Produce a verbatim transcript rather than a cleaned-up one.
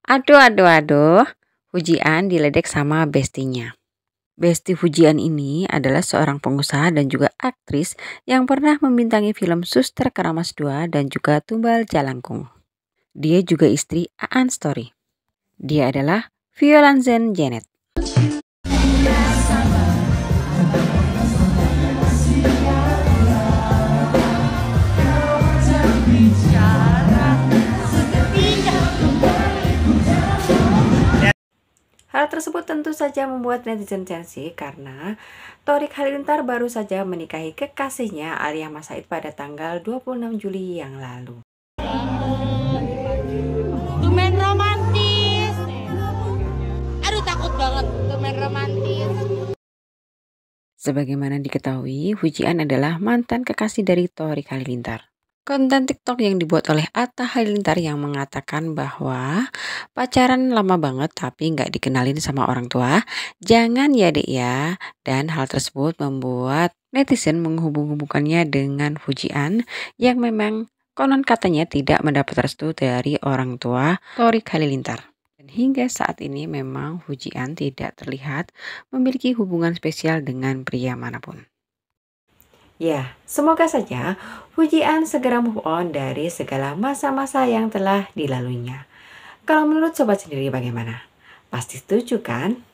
Aduh, aduh, aduh. Fujian diledek sama bestinya. Besti Fujian ini adalah seorang pengusaha dan juga aktris yang pernah membintangi film Suster Keramas dua dan juga Tumbal Jalangkung. Dia juga istri Aan Story. Dia adalah Violanzen Janet. Hal tersebut tentu saja membuat netizen sensi karena Torik Halilintar baru saja menikahi kekasihnya Alia Mas Said pada tanggal dua puluh enam Juli yang lalu. Lumayan romantis. Aduh, takut banget lumayan romantis. Sebagaimana diketahui, Fujian adalah mantan kekasih dari Torik Halilintar. Konten TikTok yang dibuat oleh Atta Halilintar yang mengatakan bahwa pacaran lama banget tapi nggak dikenalin sama orang tua, jangan ya dek ya. Dan hal tersebut membuat netizen menghubung-hubungkannya dengan Fujian yang memang konon katanya tidak mendapat restu dari orang tua Torik Halilintar. Dan hingga saat ini memang Fujian tidak terlihat memiliki hubungan spesial dengan pria manapun. Ya, semoga saja Fujian segera move on dari segala masa-masa yang telah dilaluinya. Kalau menurut sobat sendiri bagaimana? Pasti setuju kan?